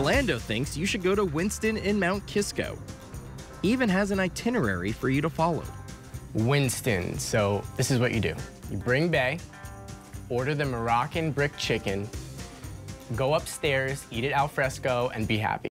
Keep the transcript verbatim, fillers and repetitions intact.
Orlando thinks you should go to Winston in Mount Kisco. Even has an itinerary for you to follow. Winston. So this is what you do. You bring bae, order the Moroccan brick chicken, go upstairs, eat it al fresco, and be happy.